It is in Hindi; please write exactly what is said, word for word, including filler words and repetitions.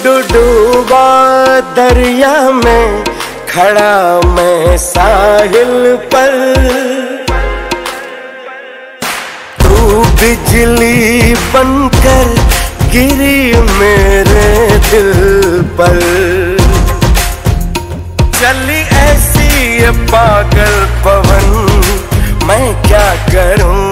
डूबा दरिया में खड़ा मैं साहिल पर, तू बिजली बनकर गिरी मेरे दिल पर। चली ऐसी ये पागल पवन मैं क्या करूं,